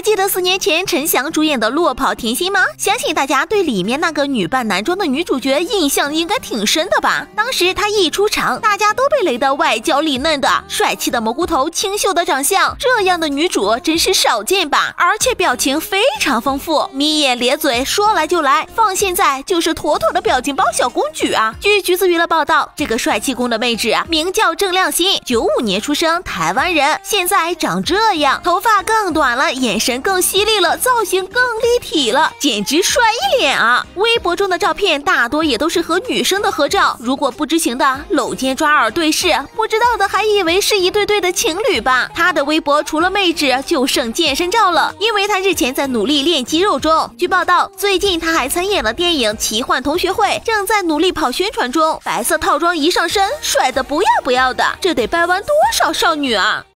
还记得4年前陈翔主演的《落跑甜心》吗？相信大家对里面那个女扮男装的女主角印象应该挺深的吧？当时她一出场，大家都被雷得外焦里嫩的，帅气的蘑菇头，清秀的长相，这样的女主真是少见吧？而且表情非常丰富，眯眼咧嘴，说来就来，放现在就是妥妥的表情包小公举啊！据橘子娱乐报道，这个帅气宫的妹纸名叫郑亮星，95年出生，台湾人，现在长这样，头发更短了，眼神更犀利了，造型更立体了，简直帅一脸啊！微博中的照片大多也都是和女生的合照，如果不知情的搂肩抓耳对视，不知道的还以为是一对对的情侣吧。他的微博除了妹纸就剩健身照了，因为他日前在努力练肌肉中。据报道，最近他还参演了电影《奇幻同学会》，正在努力跑宣传中。白色套装一上身，帅得不要不要的，这得掰弯多少少女啊！